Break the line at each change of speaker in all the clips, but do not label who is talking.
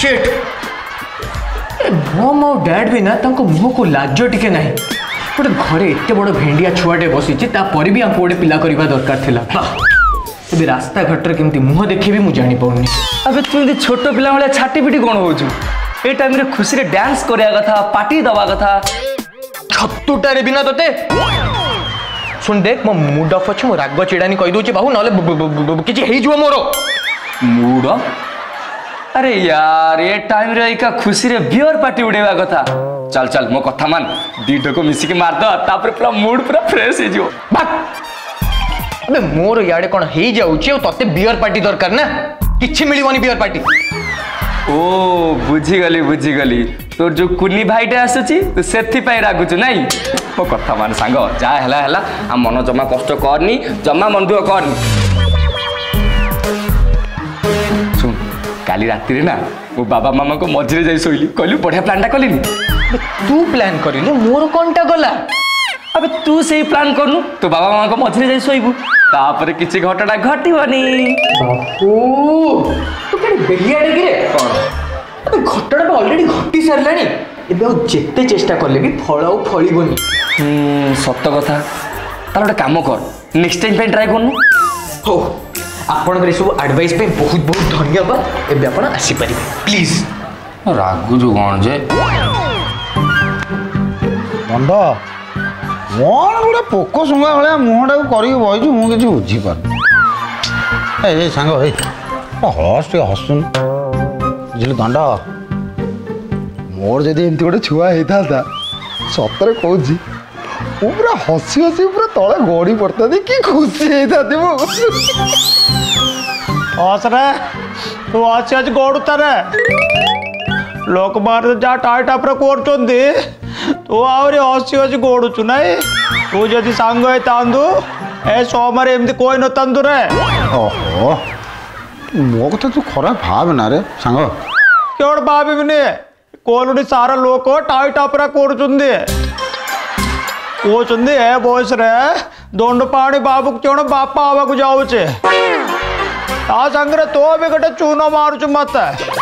Shit मम और dad भी ना मुह को लाज टिके ना गोटे घरे एत बड़ भेंडिया छुआटे बसी भी आमको गोटे पिला करवा दरकार था ए रास्ता घाट केमती मुह देखे भी मुझे जानी पाऊनी।
अबे तू ये छोट पिला भाई छाटी पिटी कौन हो टाइम रे खुशी रे डांस करिया कथा पार्टी दवा कथा
छतुटारे बिना तोते सुन देख मो मूड ऑफ अछि मो राग चिड़ानी कहि दोचे बाबू नले किछि हेइ जुवा मोर
मूड ऑफ। अरे यार ये टाइम रे इका खुशी रे बियर पार्टी उड़ेवा कथा चल चल मो कथा मान दीटो को मिसी के मार दो तापर पूरा मूड पूरा फ्रेश हे जिवो
भाग। अबे मोर याडे कोन हेइ जाउची ओ तते बियर पार्टी दरकार ना किछि मिलिवनी बियर पार्टी।
ओ बुझी गली तोर जो कुनी भाईटे आसुची तू सेथि पाई रागुचु नाही मो कथा मान सांग जा हला हला आ मन जमा कष्ट करनी जमा मन दुख करनी। सुन काली राति रे ना मो बाबा मामा को मझरे जाई सोइली कहलु बढ़िया प्लानटा कलिनी
तू प्लान करिलु मोर कोनटा गला।
अबे तू सही प्लान करनु तो बाबा मामा को मझरे जाई सोइबु तापर किछि घटना घटिबनी।
बापू तू केडे बेलियाडे गिरे कोन अबे घटना ऑलरेडी घटी सरलानी एबे जेते चेष्टा करले भी फळ और फळीबनी।
सत्य कथा तार गोटे काम कर नेक्स्ट टाइम पे ट्राई करनु
हो आपन सब एडवाइस पे बहुत बहुत धन्यवाद एबे आपण आसी परिबे प्लीज।
रागु जो कोन जे
दंड कौन गोटे पोक सुंगा भाया मुहटा कर बही मुझे बुझीपार ए सांग हस टे हसुन बुझे दंड मोर जदि एमती गोटे छुआ होता था सतरे कहूँ पूरा हसी हसी पूरा तले गड़ी पड़ता कि खुशी होता
हसरे तू हसी हसी गड़ुता रे लोक मार जा टाइटापर कर तू आहरी हसी हसी गड़ुचु नाई तू जदि सांग ए सोमवार एमती कोई नतु रे।
ओहो मो कथा तू खराब भाव ना रे सांग
क्यों भाविनी कोलुनी सारा लोक टाइटापर कहते ए बयस रे दंड पाणी बाबू क्यों बापा आवाक जाऊे सागर तो भी गोटे चून मारुचु मत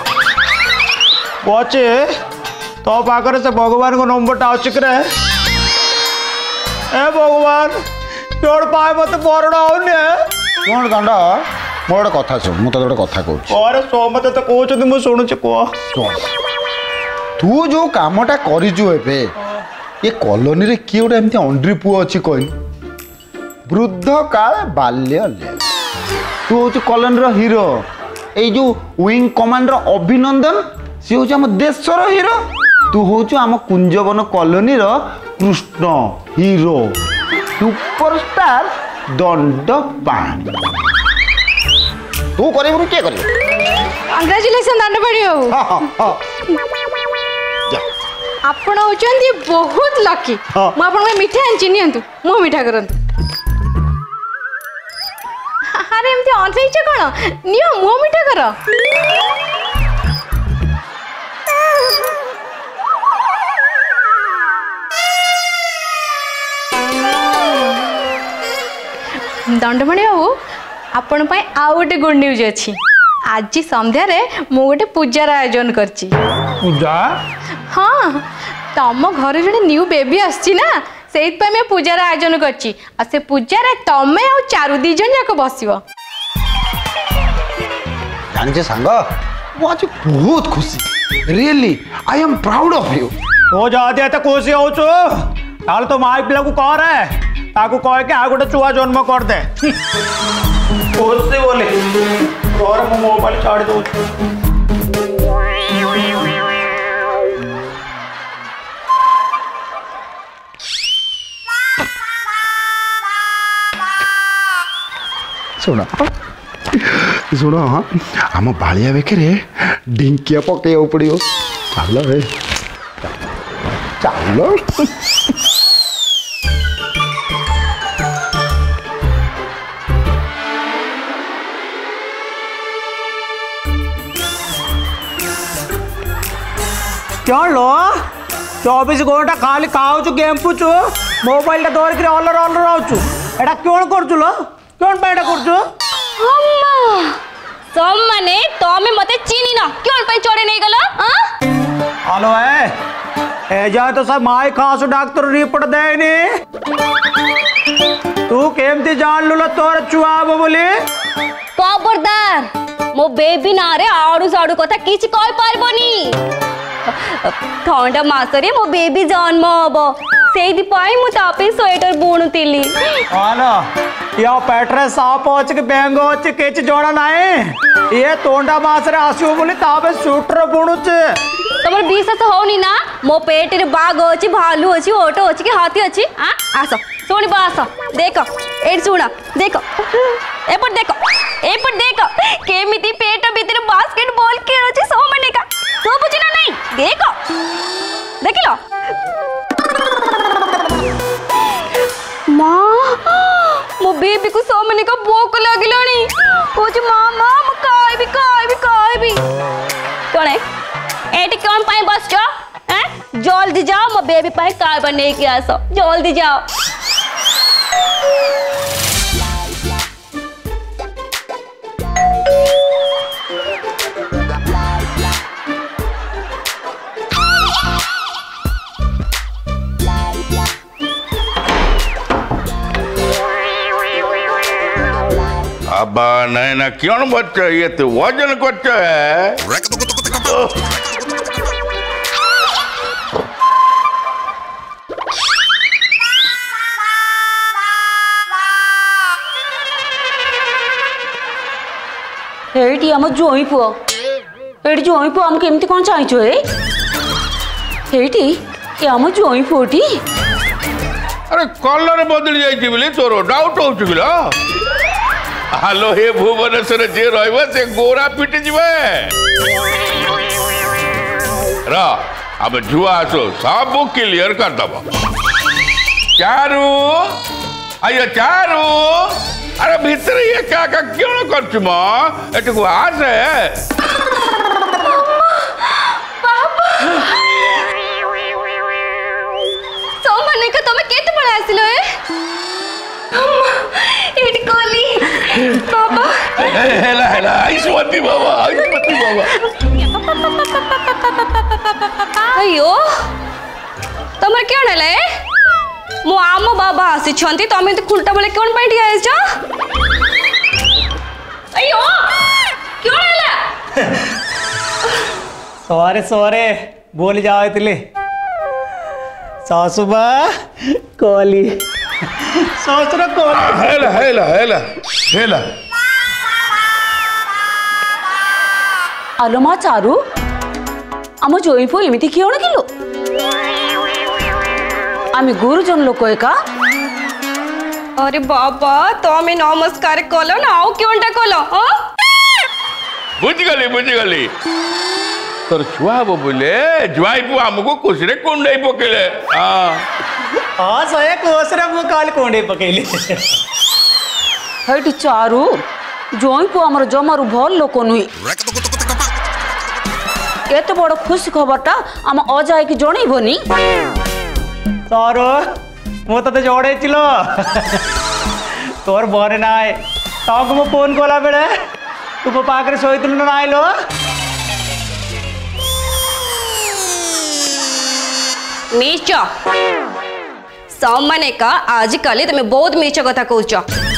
बचे तो पाखे से भगवान को नंबरटा अच्छी रे ए भगवान क्यों पाए मत मरण होनी
कौन दंड मोर गोटे कथा शुण मुझे गोटे कथा कहूँ
सोमते तो कहते मुझे शुणुची कह
तू जो कामटा करिचु एबे ये कॉलोनी रे किए गोटे एमती अंड्री पुओ अच्छी कहनी वृद्ध काल बाल्य लीला तू हूँ कॉलोनी हीरो ये जो विंग कमांडर अभिनंदन सी हूँ आम देशर हीरो तू हूँ आम कुंजवन कॉलोनी कृष्ण हीरो सुपरस्टार दंड पाणी तू कर किए कर
कंग्रेचुलेशन दंडपाणी बाबू आपण होचंदी बहुत लकी मु आपन मिठा आंची नियंतु मु मिठा करंतु अरे एमती अनैछ कोन नियो मु मिठा कर दंडपाणी बाबू आपण पाई आउ गोटे गुड न्यूज अच्छी आज संध्या रे मु गोटे पूजार आयोजन करची।
पूजा
हाँ तम घर जो न्यू बेबी आसी ना से पूजार आयोजन करची आ से पूजार तमे आ चारु दी जन जाक बसिबो
जानिचे सांग वो आज बहुत खुशी really I am proud of you
तो जाते तो खुशी होचो ताल तो माई पिला को कह रे ताकू कह के आ गोटे छुआ जन्म कर दे खुशी बोले और मो मोबाइल छाड़ दो
शुण शुण हाँ आम बालिया बेकरे ढिंकिया पकड़ पड़ो चल रे चल
क्या लो 24 घंटा खाली खाऊ गेम्पुचु मोबाइल धरिक अलर अलर आउचु एटा क्यों करचु लो क्यों पाइटा करचु
अम्मा सब माने तमे मते चिनी ना क्यों पाई चोरे नहीं गला
ए जाए तो सब माई खासु डाक्टर रिपोर्ट देनी तू केमती जान लुला तोर छुआ बोली
खबरदार मो बेबी ना रे आड़ू साड़ू कथा किछि कहि पारबनी ठंडा मासरे मो बेबी जन्म हबो सेही पाई मु तापे स्वेटर बुणुतिली
आना या पेट्रे साप अछि के बेंग अछि केच जोड़ा नाए ये तोंडा मासरे आसियो बोली तापे स्वेटर बुणुचे
तमर विश्वास होनी ना मो पेट रे बाघ अछि भालू अछि ओटो अछि के हाथी अछि आ आसो सुनि बास देखो ए सुना देखो एपट देखो केमिति पेट भीतर बास्केटबॉल खेल अछि सो मने का तो बुझिना नहीं देखो देखिलो मां मो बेबी को सो मने का भूख लागिलानी कोच मामा म खाइबी कोने एटी कौन पाए बस जो हैं जल्दी जाओ मो बेबी पाए काय बने के आसो जल्दी जाओ
अब्बा नहीं ना क्यों बच्चा ये तो वजन करता है
एटी हम जोई पुओ एटी जोई पुओ हम केमती कोन चाहि ए एटी ए हम जोई पुओटी
अरे कलर बदल जाइए बोले तोर डाउट हो चुकिला हालो हे भुवनेश्वर जे रहइबो से गोरा पिट जिवे रा अब जुआ सो सब क्लियर कर दबो चारू आयो चारू अरे भीतर ये क्या क्यों कर चुमा एटको आस है
सोमने का तमे केते बड़ा आसिलो ए एटी कोली बाबा
हेला आइसवती बाबा
अयो तमर क्यों नेले मो आम बाबा आसी छंती तमे तो खुलटा बले कोन बैठी आइ छ अयो क्यों नेला
सॉरी बोल जाओ इतले सासुबा कोली ससुर कोली
हेला
आलो मा चारू आम जोईपो एमिति कियोण किलो आमी गुरुजन लोक एका अरे बाबा तमे नमस्कार कलो ना आउ क्योंटा कलो
बुझगली तोर छुआ हब बोले जुआई पु हमको कुसरे कुंडई पकेले
हाँ सहे कोसरे मु काल कोंडे पकेले
हेटी चारू जोईपो हमर जमारु भल लोक नुई केते बड़ खुशी खबरटा आम अजाय की जणैबोनी
सारो मु तते जोड़ेचिलो तोर बरे नाय ताको मु फोन कोला बेले तू मो पाखरे सोइतुल ना आइलो
मीच सामान्य का आजिकल तुम बहुत मीच कथा कहूच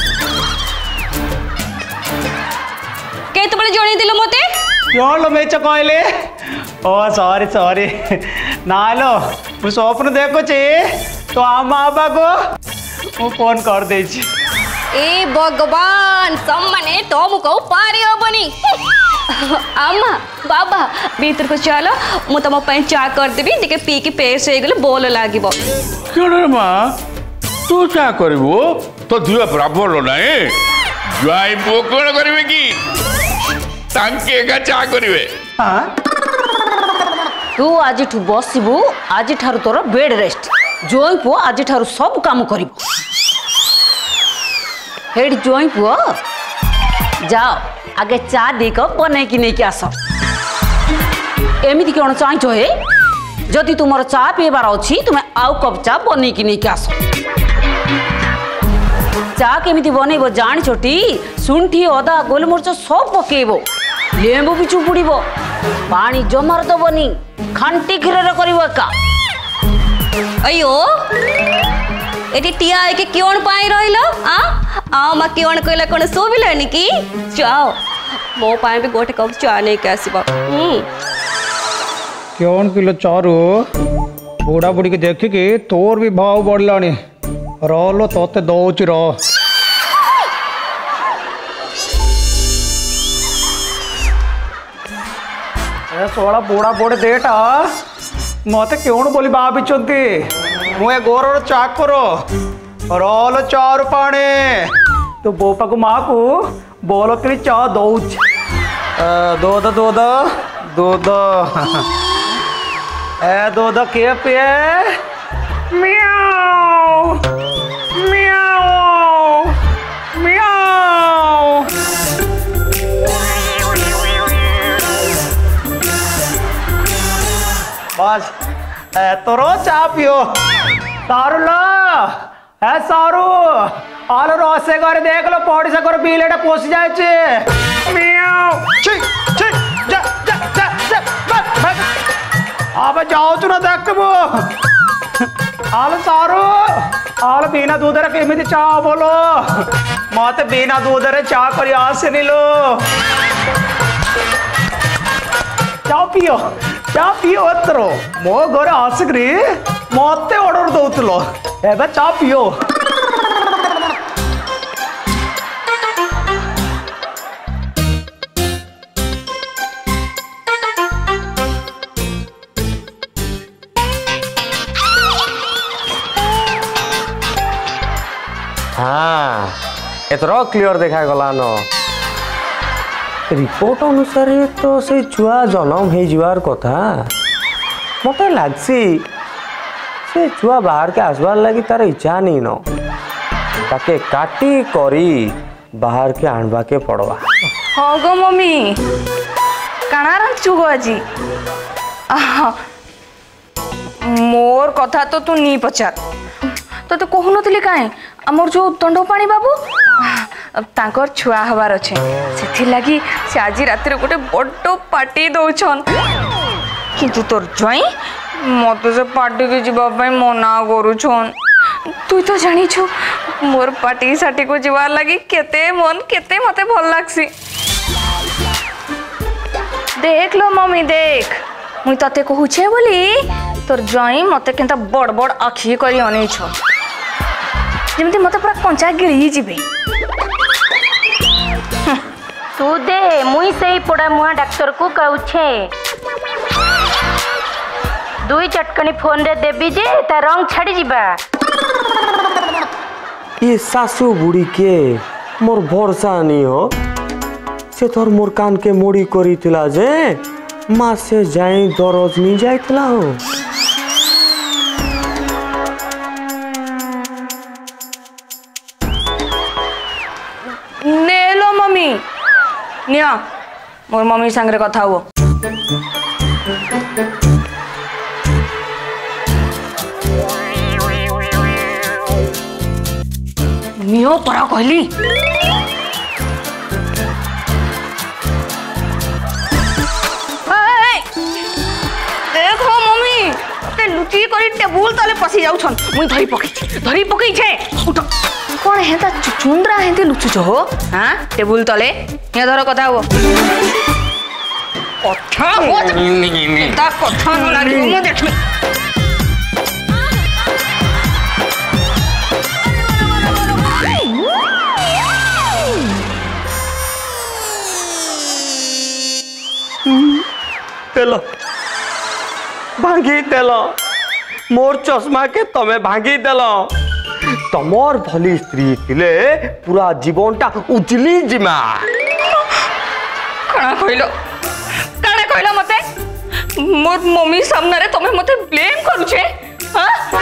केते बळे जणी दिलो मते
क्यों लो मीच कहले ओ सॉरी नालो मु स्वप्न देखो चे तो आम बाबा को मु फोन कर दे छी
ए भगवान सम्माने तो मुको पारी होबनी अम्मा बाबा भीतर को चलो मु तुम चा कर देबी टिके पी के पेस हो गले बोल लागिबो
क्यों रे मां तू चा करबो तो दिया बराबर नाही जुआई पु कोन करबे की तांके का चा करबे
हां
तू आज ठु बसिबू आज ठारू तोर बेड रेस्ट जोई पु आज ठारू सब काम करिबो हेड जोई पु जाओ आगे चा दे को बने की नहीं के आस एमिति कोन चाहछो हे जदि तुमर चा पीबार अछि तुमे आउ कप चा बने की नहीं के आस चा केमिति बनेबो जान छोटी सुंठी अदा गोलमरच सब पकेबो लेंबू भी चुपुड़ीबो पानी जमार दबनी खांटी खीर करिबो का अयो एटी टिया है कि क्यों पाई रहिलो आ आ मा क्यों कहला कोन सोबिलानी की जाओ मो पाए भी गोटे कप चा नहीं के आसीबा
क्यों किलो चारू बुढ़ा बुढ़ी के देखिकी तोर भी भाव बढ़लानी रलो तोते दौच रो सोला बुढ़ा बुढ़े देटा मते क्यों बोली भाभी मुए गोर चाकर रल चार पाने तो बोपा को माँ को बोलो कि चा दौच दूध दूध दूध दूध के पिए म्याऊ म्याऊ म्याऊ बस तोरो चा पियो सारू लो है सारू आलो रोसे करे देख लो पौड़ी से करो बिलेटा पोस जाए छे म्याऊ छी छी जा जा जा जा बस अब जाओ तू ना देख बो आलो सारू आलो बिना दूध रे केमिति चा बोलो मते बिना दूध रे चा करी आसे लो चा पियो अत्रो मो घर आसक्री मते ऑर्डर दौतलो एबे चा पियो
हाँ एतरो क्लियर देखा गला न रिपोर्ट अनुसार तो से छुआ जन्म हो जीवार कथा मत लगसी से छुआ बाहर के आसबार लगी तार इच्छा नहीं न ताके काटी करी बाहर के आणवा के पड़वा
हाँ गो मम्मी काना रांचु गो आजी मोर कथा तो तू नहीं पचार तो तो कहु नथिले काहे हमर जो दंडपाणी बाबू तांकर छुआ हबार अच्छे से लगी से आज रात गोटे बड़ पार्टी दौन किंतु तोर ज्वाई मत से पार्टी के जीवाई मना करुछन तु तो जानिछु मोर पार्टी साटी को जीवार लगी केते मन केते मते भल लागसी देख लो मम्मी देख मुई तते कहूछे बोली तोर ज्वाई मते केंता बड़ बड़ आखि करी अनेछ जेमती मते पूरा कंचा गिरी जीवे
तू दे मुई सही पोड़ा मुहा डाक्टर को कहूछे दुई चटकनी फोन रे देबी जे ता रंग छाड़ी जीबा
ये सासू बुढ़ी के मोर भरोसा नहीं हो से तोर मोर कान के मोड़ी करी थिला जे माँ से जाई दरज नहीं जाइतला हो
नेलो मम्मी निया मोर मम्मी संगे कथा हुओ नियो परा कहली देखो मम्मी ते लुची करी टेबुल तले पसी जाउछन मुई धरी पकई छे उठ कौन है ता चुचुंद्रा है ते लुचुच हो हां टेबुल तले ये धर कथा हो अच्छा हो ता कथा न लागी मु देखबे
तेलो भांगी देलो मोर चश्मा के तमे भांगी देलो तमर भली स्त्री थिले पूरा जीवनटा उजली जिमा
कणा कहलो मते मोर मम्मी सामने रे तमे मते ब्लेम करूछे हां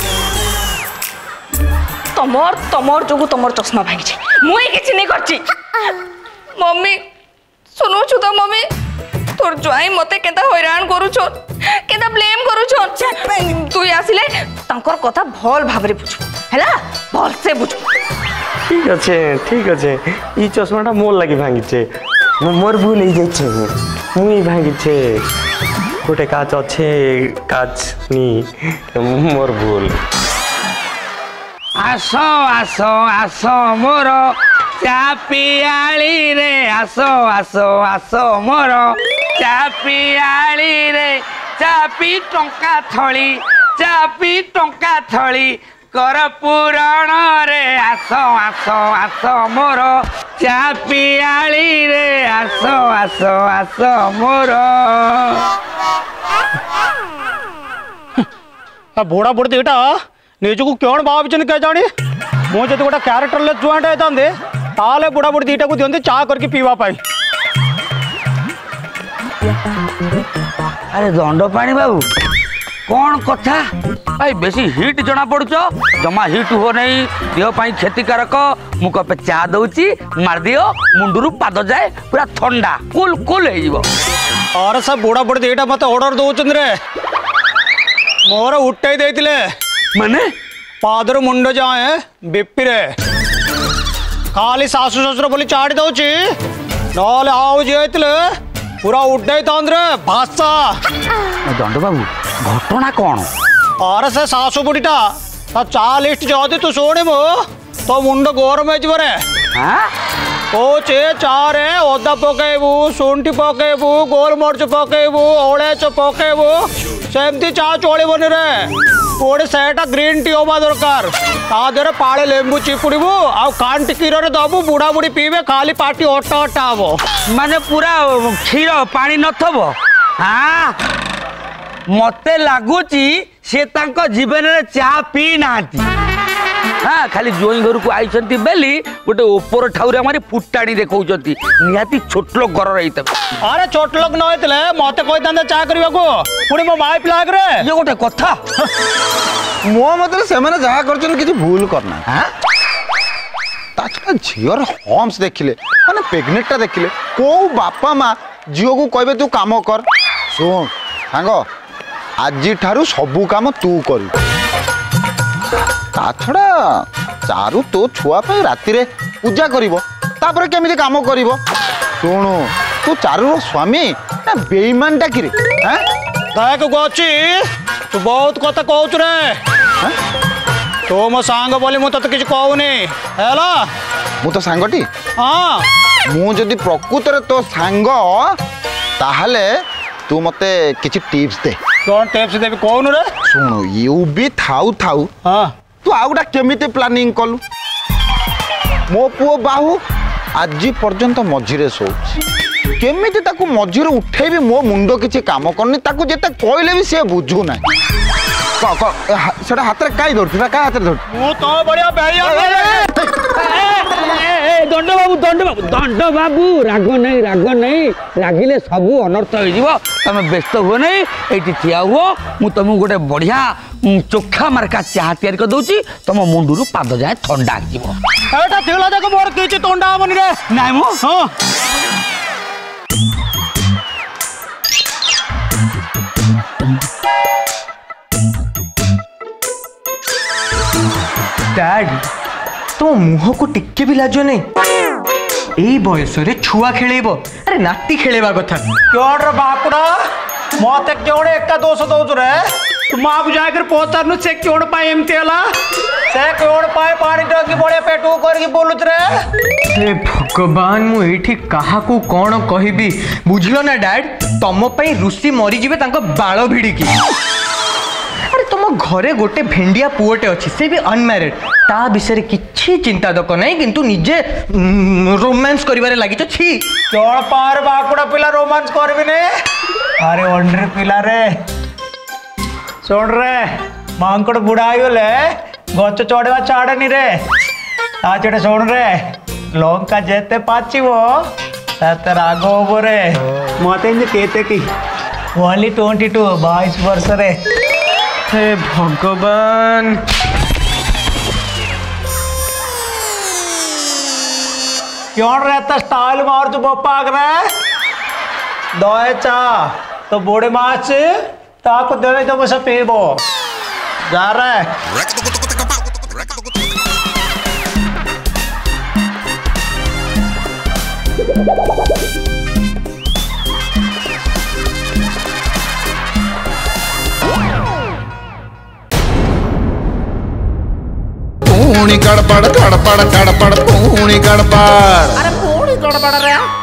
तमर जोगु तमर चश्मा भांगी छे मुई किछि नै करछि मम्मी सुनो छु तो मम्मी तोर ज्वाई मते केता हैरान करूछो केता ब्लेम करूछो तू आसिले तांकर कथा भल भाबरे बुझ हैला भल से बुझ
ठीक अच्छे ई चश्माटा मोर लगी भांगी छे मोर भूल ही जाइछे मुई भांगी छे गोटे काज अच्छे काज नी मोर भूल।
आस आस आस मोर चा पियाली रे आस आस आस मोर चा पियाली रे चापी टंका थली कर पुराण रे आस आस आस मोर चा पियाली रे आस आस आस मोर।
बुढ़ा बुढ़ी दीटा निजक कौन भावी क्या जानी मुझे गोटे क्यारेक्टर जुआटे होते ताले बुढ़ा बुढ़ी दीटा को दिखते चा करके पीवाई।
अरे दंड पानी बाबू कौन कथा भाई बेसी हिट जना पड़ुच जमा हिट हो नहीं देह पाई क्षतिकारक मु कपे चा दउची मार दियो मुंडरू पाद जाए पूरा ठंडा कूल कूल हो जीवो।
अरे सब बुढ़ा बुढ़ी दीटा मत ऑर्डर दउचन रे मोर उठाई देतिले
माने
पादर मुंड जाए बिप्पी रे खाली सासु ससुर बोली चाटी दउची नले आउ जेतिले पूरा उठाई तांद्रे भाषा।
दंड बाबू घटना कौन?
अरे से सासु बुढ़ीटा ता चा लिस्ट जदि तू शुणिबु तो मुंड गरम हो कौचे चारे अदा पकेबू शुंठी पकेबू गोलमरिच पकेबू अड़ेच पकेबू सेमती चा चलबनी रे गोटे सेटा ग्रीन टी हवा दरकार तादे पाड़े लेंबू चिपुड़बू आउ कांटी क्षीर दबू बुढ़ा बुढ़ी पीबे खाली पाटी अट्टा अट्टा हम
माने पूरा क्षीर पानी नथबो। हाँ मते लागुची से तांको जीवन रे चा पी नांती। हाँ खाली जोई घर को आइछंती बेली गोटे ऊपर ठाउरे हमारी फुटाणी देखौछंती निहाती छोट लोक घर रहिते।
अरे छोट लोक न होइतले मते कहि दांदा चा करबा को पुणी मो माई पिलाग रे
ये गोटे कथा
मो मतलब से माने जहा करछन किछि भूल करना। हां ताछा झियर हम्स देखिले माने प्रेग्नेंटटा देखिले को बापा मां झियो को कहबे तू काम कर सुन सांगो आजी ठारू सबु काम तू कर ताछड़ा चारू तो छुआ पे राति रे पूजा करिवो तापर केमिति काम करिवो सुनु तू चारू स्वामी ना बेईमान टा किरे हैं
देख गोची तू बहुत कथा कहउछ रे तो मो सांग बोली मु तते किछ कहउनी हैला
मु तो सांगटी
हां
मु जदी प्रकृत रे तो सांग ताहले तू मते किछ टिप्स दे।
कौन टिप्स देबी कहउन रे
सुनु यू भी थाउ थाउ
हां
तू आउडा केमिति प्लानिंग कलु मो पुओ बाहु आजी पर्यंत मझिरे सोच केमिति ताकू मझिरे उठेबी मो मुंडो किछि काम करनी ताकू जेते कहले भी से बुझू ना सेटा हाथ रे काई धरथि का हाथ रे धर
मु तो बढ़िया बेया
दंड बाबू राग नहीं रागिले सबू अनर्थ हो तमें व्यस्त हुए नहीं ये ठिया हुआ मु तुमको गोटे बढ़िया चोखा मार्का चाह तैयारी कर दूची तुम मुंडू पाद जाए ठंडा
एटा थिला देख मोर किछि ठंडा हबनी रे
नाइ मो
हां
डैड तो मुह को टिके भी लाजो नहीं एई बयस रे छुआ खेलेबो अरे नाती खेलेबा कथा
क्यों रे बाकुड़ा मते क्यों एका दोष दउछ रे तू मां को जाकर पहुंचानु से क्यों पाए एमती हला से क्यों पाए पानी टंकी बड़े पेटू करके बोलुछ रे
हे भगवान मु एठी काहा को कोन कहिबी बुझलो ना डैड तम पई ऋषि मरी जिवे तांको बाळ भिडी की अरे तुम घरे गोटे भेंडिया पुओटे अच्छी से भी अनमैरिड ता विषय किछि चिंता दक नहीं किंतु निजे रोमांस करिवारे लागि तो छी
क्यों पार बाकुड़ा पिला रोमांस करबी ने अरे ओंडरे पिला रे सुन रे मांकड़ बुढ़ा आइले गच चढ़वा छाड़नी रे आचटे सुन रे लंका जेते पाचिबो तते राग होबो रे मते केते की ओनली 22 22 वर्ष रे
हे भगवान
क्यों रहता स्टाइल मार जो बप्पा रे दए चा तो बूढ़े माच ताको देवे तो बस पीबो जा रे
पुणी गड़बड़ गड़बड़ गड़बड़ पुणी गड़बड़
अरे पुणी गड़बड़ रे